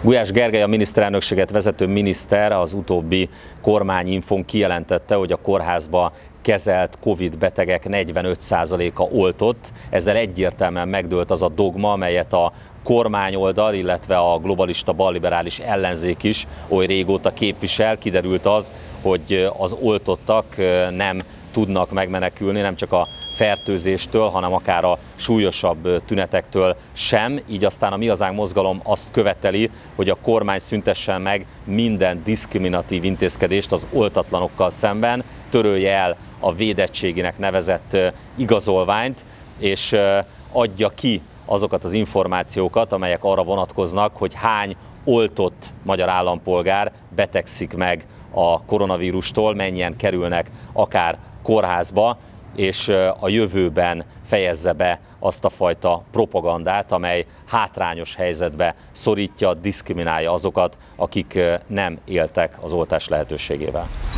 Gulyás Gergely, a miniszterelnökséget vezető miniszter az utóbbi kormányinfón kijelentette, hogy a kórházba kezelt Covid betegek 45%-a oltott. Ezzel egyértelműen megdőlt az a dogma, amelyet a kormányoldal, illetve a globalista balliberális ellenzék is oly régóta képvisel. Kiderült az, hogy az oltottak nem tudnak megmenekülni, nem csak a fertőzéstől, hanem akár a súlyosabb tünetektől sem. Így aztán a Mi Hazánk mozgalom azt követeli, hogy a kormány szüntessen meg minden diszkriminatív intézkedést az oltatlanokkal szemben, törölje el a védettségének nevezett igazolványt, és adja ki azokat az információkat, amelyek arra vonatkoznak, hogy hány oltott magyar állampolgár betegszik meg a koronavírustól, mennyien kerülnek akár kórházba, és a jövőben fejezze be azt a fajta propagandát, amely hátrányos helyzetbe szorítja, diszkriminálja azokat, akik nem éltek az oltás lehetőségével.